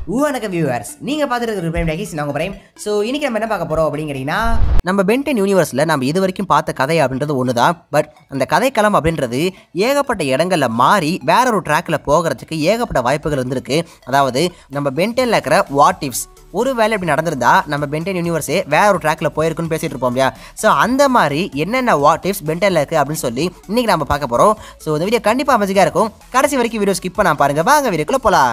வணக்கம் வியூவர்ஸ், நீங்க பார்த்துட்டு இருக்கிற பிரைம் டாக்கிஸ். நான் உங்க பிரைம். ஸோ இன்னைக்கு நம்ம என்ன பார்க்க போறோம் அப்படிங்கிறீங்கன்னா, நம்ம பென்டென் யூனிவர்ஸ்ல நம்ம இது வரைக்கும் பார்த்த கதை அப்படின்றது ஒண்ணுதான். பட் அந்த கதைக்களம் அப்படின்றது ஏகப்பட்ட இடங்கள்ல மாறி வேற ஒரு ட்ராக்ல போகிறதுக்கு ஏகப்பட்ட வாய்ப்புகள் இருந்திருக்கு. அதாவது நம்ம பென்டென்ல இருக்கிற வாட் இஃப்ஸ் ஒரு வேலை இப்படி நடந்திருந்தா நம்ம பென்டென் யூனிவர்ஸே வேற ஒரு ட்ராக்ல போயிருக்குன்னு பேசிட்டு இருப்போம் இல்லையா? ஸோ அந்த மாதிரி என்னென்ன வாட் இஃப்ஸ் பென்டென்ல இருக்கு அப்படின்னு சொல்லி இன்னைக்கு நம்ம பார்க்க போறோம். ஸோ இந்த வீடியோ கண்டிப்பா அமேசிங்கா இருக்கும். கடைசி வரைக்கும் வீடியோ ஸ்கிப் பண்ணாம பாருங்க. வாங்க வீடியோக்குள்ள போலாம்.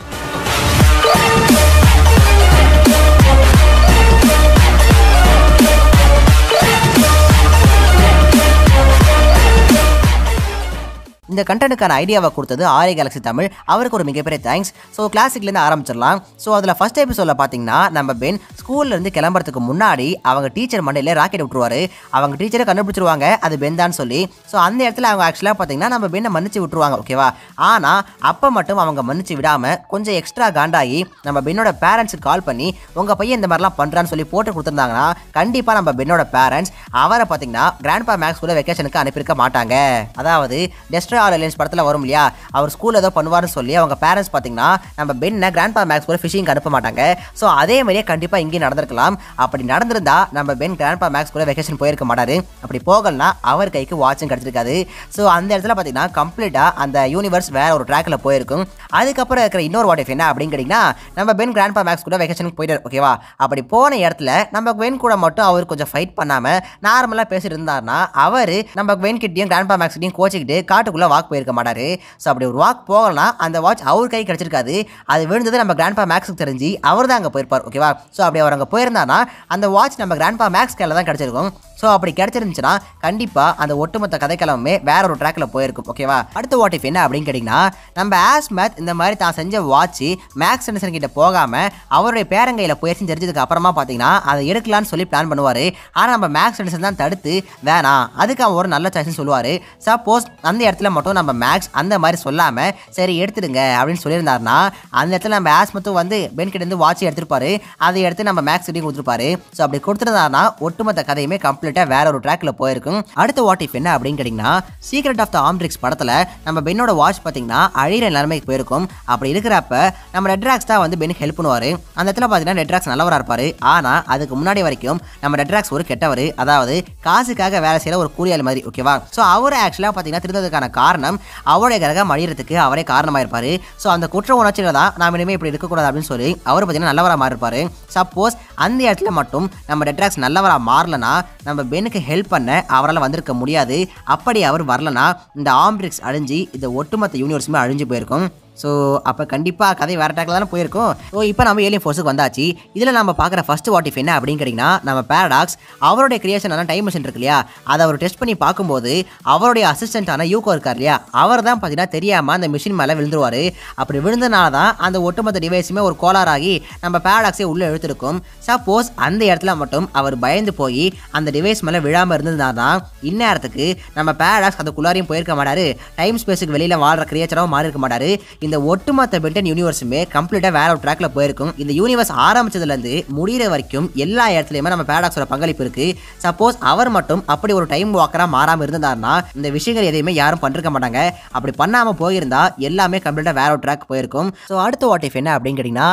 இந்த கண்டென்ட்டுக்கான ஐடியாவை கொடுத்தது ஆர்ஏ கேலக்ஸி தமிழ். அவருக்கு ஒரு மிகப்பெரிய தேங்க்ஸ். ஸோ கிளாசிக்லேருந்து ஆரம்பிச்சிடலாம். ஸோ அதில் ஃபர்ஸ்ட் எபிசோடில் பார்த்தீங்கன்னா நம்ம பென் ஸ்கூல்லேருந்து கிளம்புறதுக்கு முன்னாடி அவங்க டீச்சர் மண்டையில் ராக்கெட் விட்டுருவாரு. அவங்க டீச்சரை கண்டுபிடிச்சிருவாங்க அது பென் தான் சொல்லி. ஸோ அந்த இடத்துல அவங்க ஆக்சுவலாக பார்த்தீங்கன்னா நம்ம பெண்ணை மன்னிச்சு விட்டுருவாங்க, ஓகேவா? ஆனால் அப்போ மட்டும் அவங்க மன்னிச்சு விடாமல் கொஞ்சம் எக்ஸ்ட்ரா காண்டாகி நம்ம பெண்ணோட பேரண்ட்ஸுக்கு கால் பண்ணி உங்கள் பையன் இந்த மாதிரிலாம் பண்ணுறான்னு சொல்லி போட்டு கொடுத்துருந்தாங்கன்னா கண்டிப்பாக நம்ம பெண்ணோட பேரண்ட்ஸ் அவரை பார்த்தீங்கன்னா கிராண்ட்பா மேக்ஸ் கூட வெக்கேஷனுக்கு அனுப்பியிருக்க மாட்டாங்க. அதாவது டெஸ்ட்ராய் ஆல் ஏலியன்ஸ் படத்தில் வரும் இல்லையா, அவர் ஸ்கூலில் ஏதோ பண்ணுவார்னு சொல்லி அவங்க பேரண்ட்ஸ் பார்த்தீங்கன்னா நம்ம பென்னை கிராண்ட்பா மேக்ஸ் கூட ஃபிஷிங் அனுப்ப மாட்டாங்க. ஸோ அதே மாதிரியே கண்டிப்பாக இங்கேயும் நடந்திருக்கலாம். அப்படி நடந்திருந்தா நம்ம பென் கிராண்ட்பா மேக்ஸ் கூட வெக்கேஷன் போயிருக்க மாட்டாரு. அப்படி போகலனா அவர் கைக்கு வாட்சும் கிடச்சிருக்காது. ஸோ அந்த இடத்துல பார்த்தீங்கன்னா கம்ப்ளீட்டாக அந்த யூனிவர்ஸ் வேற ஒரு ட்ராக்ல போயிருக்கும். அதுக்கப்புறம் இருக்கிற இன்னொரு வாட் இஃப் என்ன அப்படின்னு கேட்டிங்கன்னா, நம்ம பென் கிராண்ட்பா மேக்ஸ் கூட வெக்கேஷனுக்கு போயிட்டார், ஓகேவா? அப்படி போன இடத்துல நம்ம பென் கூட மட்டும் அவர் கொஞ்சம் ஃபைட் பண்ணாமல் நார்மலாக பேசிட்டு இருந்தார்னா அவர் நம்ம பென் கிட்டையும் கிராண்ட்பா மேக்ஸ் கிட்டையும் கோச்சிக்கிட்டு காட்டுக்குள்ளே வாக் போயிருக்க மாட்டாரு. ஸோ அப்படி ஒரு வாக் போகலாம் அந்த வாட்ச் அவர் கை கிடைச்சிருக்காது. அது விழுந்தது நம்ம கிராண்ட்பா மேக்ஸுக்கு தெரிஞ்சு அவர் தான் அங்கே போயிருப்பார், ஓகேவா? ஸோ அப்படி அவர் அங்கே போயிருந்தானா அந்த வாட்ச் நம்ம கிராண்ட்பா மேக்ஸ் கையில் தான் கிடைச்சிருக்கும். ஸோ அப்படி கிடைச்சிருந்துச்சுன்னா கண்டிப்பாக அந்த ஒட்டுமொத்த கதைக்கிழமே வேற ஒரு ட்ராக்ல போயிருக்கும், ஓகேவா? அடுத்த வாட் இஃப் என்ன அப்படின்னு கேட்டிங்கன்னா, நம்ம ஆஸ்மத் இந்த மாதிரி தான் செஞ்ச வாட்ச் மேக்ஸ் அண்டர்சன் கிட்ட போகாமல் அவருடைய பேரங்கையில் போயிடுச்சுன்னு தெரிஞ்சதுக்கு அப்புறமா பார்த்தீங்கன்னா அதை எடுக்கலான்னு சொல்லி பிளான் பண்ணுவார். ஆனால் நம்ம மேக்ஸ் அண்டர்சன் தான் தடுத்து வேணாம், அதுக்கு அவன் ஒரு நல்ல சாய்ஸ்ன்னு சொல்லுவார். சப்போஸ் அந்த இடத்துல மட்டும் நம்ம மேக்ஸ் அந்த மாதிரி சொல்லாமல் சரி எடுத்துடுங்க அப்படின்னு சொல்லியிருந்தாருன்னா அந்த இடத்துல நம்ம ஆஸ்மத்தும் வந்து பென் கிட்ட இருந்து வாட்ச் எடுத்துருப்பாரு. அதை எடுத்து நம்ம மேக்ஸ் கிட்டையும் கொடுத்துருப்பாரு. ஸோ அப்படி கொடுத்துருந்தாருன்னா ஒட்டுமொத்த கதையுமே கம்ப்ளீட்டாக வேற ஒரு ட்ராக்ல போயிருக்கும். அடுத்த வாட் இஃப் என்ன அப்படின்னு கேட்டிங்கன்னா, சீக்ரெட் ஆஃப் த ஆம்ட்ரிக்ஸ் படத்தில் நம்ம பென்னோட வாட்ச் பார்த்தீங்கன்னா அழிகிற நிலைமைக்கு போயிருக்கும். அப்படி இருக்கிறப்ப நம்ம ரெட்ராக்ஸ் தான் வந்து பெனுக்கு ஹெல்ப் பண்ணுவார். அந்த இடத்துல பார்த்தீங்கன்னா ரெட்ராக்ஸ் நல்லவராக இருப்பார். ஆனால் அதுக்கு முன்னாடி வரைக்கும் நம்ம ரெட்ராக்ஸ் ஒரு கெட்டவர், அதாவது காசுக்காக வேலை செய்கிற ஒரு கூலியாளி மாதிரி, ஓகேவா? ஸோ அவர் ஆக்சுவலாக பார்த்தீங்கன்னா திருந்ததுக்கான காரணம் அவருடைய கிரகம் அழிகிறதுக்கு அவரே காரணமாக இருப்பார். ஸோ அந்த குற்ற உணர்ச்சியில தான் நாம் இனிமேல் இப்படி இருக்கக்கூடாது அப்படின்னு சொல்லி அவர் பார்த்தீங்கன்னா நல்லவராக மாறிருப்பார். சப்போஸ் அந்த இடத்துல மட்டும் நம்ம ரெட்ராக்ஸ் நல்லவராக மாறலனா நம்ம பெனுக்கு ஹெல்ப் பண்ண அவரால் வந்திருக்க முடியாது. அப்படி அவர் வரலனா இந்த ஆம்ட்ரிக்ஸ் அழிஞ்சு இந்த ஒட்டுமொத்த யூனிவர்ஸுமே அழிஞ்சு போயிருக்கும். ஸோ அப்போ கண்டிப்பாக கதை வேறு ட்ராக்ல தானே போயிருக்கும். ஸோ இப்போ நம்ம ஏலியன் ஃபோர்ஸுக்கு வந்தாச்சு. இதில் நம்ம பார்க்குற ஃபர்ஸ்ட் வாட் இஃப் என்ன அப்படின்னு கேட்டிங்கன்னா, நம்ம பேரடாக்ஸ் அவருடைய கிரியேஷனான டைம் மிஷின் இருக்கு இல்லையா, அதை அவர் டெஸ்ட் பண்ணி பார்க்கும்போது அவருடைய அசிஸ்டண்ட்டான யூகோ இருக்கார் இல்லையா, அவர் தான் பார்த்தீங்கன்னா தெரியாமல் அந்த மிஷின் மேலே விழுந்துருவார். அப்படி விழுந்தனால தான் அந்த ஒட்டுமொத்த டிவைஸுமே ஒரு கோளாறாகி நம்ம பேரடாக்ஸே உள்ளே இழுத்துருக்கும். சப்போஸ் அந்த இடத்துல மட்டும் அவர் பயந்து போய் அந்த டிவைஸ் மேலே விழாமல் இருந்ததுனா இந்நேரத்துக்கு நம்ம பேரடாக்ஸ் அதுக்குள்ளாரையும் போயிருக்க மாட்டார். டைம் ஸ்பேஸுக்கு வெளியில் வாழ்கிற கிரியேச்சராகவும் மாறி இருக்க மாட்டார். இந்த ஒட்டுமொத்த பென்டென் யூனிவர்ஸுமே கம்ப்ளீட்டாக வேற ஒரு ட்ராக்ல போயிருக்கும். இந்த யூனிவர்ஸ் ஆரம்பிச்சதுலேருந்து முடிகிற வரைக்கும் எல்லா இடத்துலையுமே நம்ம பேரடாக்ஸோட பங்களிப்பு இருக்கு. சப்போஸ் அவர் மட்டும் அப்படி ஒரு டைம் வாக்கராக மாறாமல் இருந்தாருன்னா இந்த விஷயங்கள் எதையுமே யாரும் பண்ணிருக்க மாட்டாங்க. அப்படி பண்ணாமல் போயிருந்தா எல்லாமே கம்ப்ளீட்டாக வேற ஒரு ட்ராக் போயிருக்கும். ஸோ அடுத்த வாட் இஃப் என்ன அப்படின்னு கேட்டிங்கன்னா,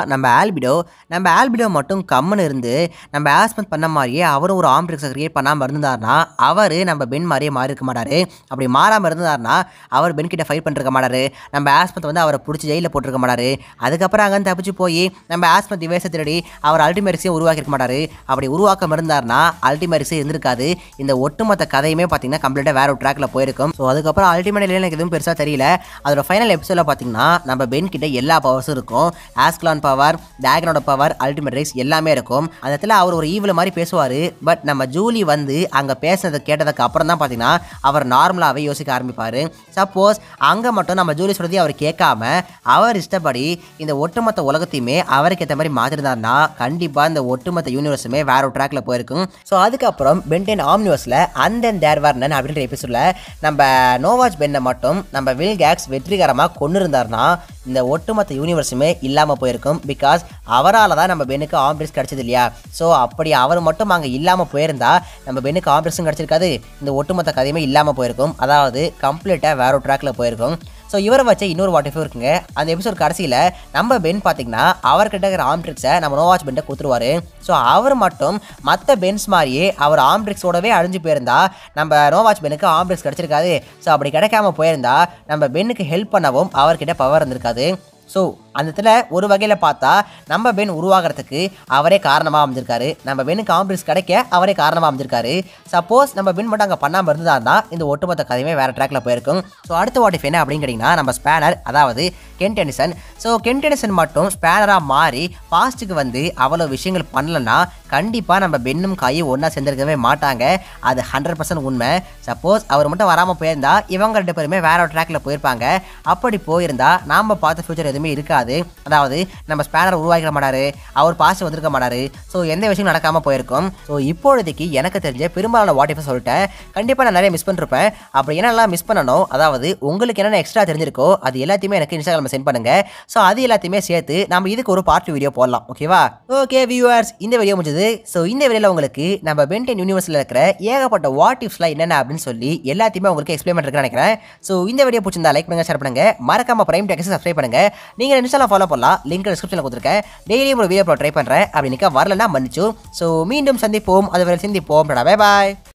நம்ம ஆல்பிடோ மட்டும் கம்முன்னு இருந்து நம்ம ஆஸ்மத் பண்ண மாதிரியே அவரும் ஒரு ஆம்ட்ரிக்ஸை கிரியேட் பண்ணாமல் இருந்தாருன்னா அவர் நம்ம பென் மாதிரியே மாறி இருக்க மாட்டார். அப்படி மாறாமல் இருந்தாருன்னா அவர் பென் கிட்ட ஃபைட் பண்ணிருக்க மாட்டார். நம்ம ஆஸ்மத் வந்து அவரை பிடிச்சி ஜெயிலில் போட்டிருக்க மாட்டார். அதுக்கப்புறம் அங்கே தப்பிச்சு போய் நம்ம ஆஸ்மத் டிவைஸை திருடி அவர் அல்டிமேரிக்ஸே உருவாக்கியிருக்க மாட்டார். அப்படி உருவாக்கம் இருந்தார்னா அல்டிமேரிக்ஸே இருந்திருக்காது. இந்த ஒட்டுமொத்த கதையுமே பார்த்தீங்கன்னா கம்ப்ளீட்டாக வேற ஒரு ட்ராக்ல போயிருக்கும். ஸோ அதுக்கப்புறம் அல்டிமேட்ல எனக்கு எதுவும் பெருசாக தெரியல. அதோட ஃபைனல் எபிசோடில் பார்த்தீங்கன்னா நம்ம பென் கிட்ட எல்லா பவர்ஸும் இருக்கும். ஆஸ்க்லான் பவர், டேகனோட பவர், அல்டிமேட்ரிக்ஸ் எல்லாமே இருக்கும். அந்த இடத்துல அவர் ஒரு ஈவில் மாதிரி பேசுவார். பட் நம்ம ஜூலி வந்து அங்கே பேசுனதை கேட்டதுக்கு அப்புறம் தான் பார்த்தீங்கன்னா அவர் நார்மலாகவே யோசிக்க ஆரம்பிப்பார். சப்போஸ் அங்கே மட்டும் நம்ம ஜூலி சொல்றதை அவர் கேட்காம அவர் இஷ்டப்படி இந்த ஒட்டுமொத்த உலகத்தையுமே அவருக்கு ஏற்ற மாதிரி மாற்றிருந்தாருன்னா கண்டிப்பாக இந்த ஒட்டுமொத்த யூனிவர்ஸுமே வேற ஒரு ட்ராக்ல போயிருக்கும். ஸோ அதுக்கப்புறம் பென்டென் ஆம்னிவர்ஸில் அண்ட் தென் தேர் வர் நன் அப்படின்ற எபிசோடில் நம்ம நோவாச் பென்னை மட்டும் நம்ம வில்கேக்ஸ் வெற்றிகரமாக கொண்டு இருந்தார்னா இந்த ஒட்டுமொத்த யூனிவர்ஸுமே இல்லாமல் போயிருக்கும். பிகாஸ் அவரால் தான் நம்ம பென்னுக்கு ஆம்ட்ரிக்ஸ் கிடச்சது இல்லையா. ஸோ அப்படி அவர் மட்டும் அங்கே இல்லாமல் போயிருந்தா நம்ம பென்னுக்கு ஆம்ட்ரிக்ஸும் கிடச்சிருக்காது. இந்த ஒட்டுமொத்த கதையுமே இல்லாமல் போயிருக்கும். அதாவது கம்ப்ளீட்டாக வேற ஒரு ட்ராக்ல போயிருக்கும். ஸோ இவரை வச்சு இன்னொரு வாட் இஃப் இருக்குங்க. அந்த எபிசோட் கடைசியில் நம்ம பென் பார்த்தீங்கன்னா அவர்கிட்ட இருக்கிற ஆம்ட்ரிக்ஸை நம்ம நோவாச் பென்ட்ட கொடுத்துருவாரு. ஸோ அவர் மட்டும் மற்ற பென்ஸ் மாதிரியே அவர் ஆம்ட்ரிக்ஸோடவே அழிஞ்சு போயிருந்தா நம்ம நோவாச் பெனுக்கு ஆம்ட்ரிக்ஸ் கிடச்சிருக்காது. ஸோ அப்படி கிடைக்காம போயிருந்தா நம்ம பென்னுக்கு ஹெல்ப் பண்ணவும் அவர்கிட்ட பவர் இருந்திருக்காது. ஸோ அந்த இடத்துல ஒரு வகையில் பார்த்தா நம்ம பென் உருவாகிறதுக்கு அவரே காரணமாக அமைஞ்சிருக்காரு. நம்ம பெனுக்கு ஆம்ட்ரிக்ஸ் கிடைக்க அவரே காரணமாக அமைஞ்சிருக்காரு. சப்போஸ் நம்ம பென் மட்டும் அங்கே பண்ணாமல் இருந்ததா இந்த ஒட்டுமொத்த கதையுமே வேறு ட்ராக்ல போயிருக்கும். ஸோ அடுத்த வாட் இஃப் என்ன அப்படின்னு கேட்டிங்கன்னா நம்ம ஸ்பேனர், அதாவது Ken Tennyson. So Ken Tennyson மட்டும் ஸ்பேனராக மாறி பாஸ்ட்டுக்கு வந்து அவ்வளோ விஷயங்கள் பண்ணலன்னா கண்டிப்பாக நம்ம பென்னும் காயும் ஒன்றா சேர்ந்துருக்கவே மாட்டாங்க. அது 100% உண்மை. சப்போஸ் அவர் மட்டும் வராமல் போயிருந்தா இவங்க 2 பேருமே வேற ஒரு ட்ராக்ல போயிருப்பாங்க. அப்படி போயிருந்தா நாம் பார்த்த ஃபியூச்சர் எதுவுமே இருக்காது. அதாவது நம்ம ஸ்பேனர் உருவாக்கிட மாட்டாரு, அவர் பாஸ்ட் வந்திருக்க மாட்டாரு. ஸோ எந்த விஷயம் நடக்காமல் போயிருக்கும். ஸோ இப்போதைக்கு எனக்கு தெரிஞ்ச பெரும்பாலான வாட் இஃப் சொல்லிட்டேன். கண்டிப்பாக நான் நிறைய மிஸ் பண்ணிருப்பேன். அப்படி என்னெல்லாம் மிஸ் பண்ணணும், அதாவது உங்களுக்கு என்னென்ன எக்ஸ்ட்ரா தெரிஞ்சிருக்கோ அது எல்லாத்தையுமே எனக்கு இன்ஸ்டாகிராமில் சென்ட் பண்ணுங்க. ஸோ அது எல்லாத்தையுமே சேர்த்து நம்ம இதுக்கு ஒரு பார்ட் வீடியோ போடலாம். ஓகேவா? ஓகே வியூவர்ஸ், இந்த வீடியோ முடிஞ்சது. ஸோ இந்த வீடியோவில் உங்களுக்கு நம்ம பென் 10 யூனிவர்ஸில் இருக்கிற ஏகப்பட்ட வாட் இஃப்ஸ்லாம் என்னென்ன அப்படின்னு சொல்லி எல்லாத்தையுமே உங்களுக்கு எக்ஸ்பிளைன் பண்ணிருக்கேன் நினைக்கிறேன். ஸோ இந்த வீடியோ பிடிச்சிருந்தா லைக் பண்ணுங்க, ஷேர் பண்ணுங்க, மறக்காம பிரைம் டெக்ஸ் சப்ஸ்கிரைப் பண்ணுங்க. நீங்கள் இன்ஸ்டாலாம் ஃபாலோ பண்ணலாம், லிங்க் டிஸ்கிரிப்ஷனில் கொடுத்துருக்கேன். டெய்லியும் ஒரு வீடியோ ட்ரை பண்ணுறேன். அப்படி நிற்க வரலன்னா மன்னிச்சு. ஸோ மீண்டும் சந்திப்போம், அதுவரை சிந்திப்போம். பை பாய்.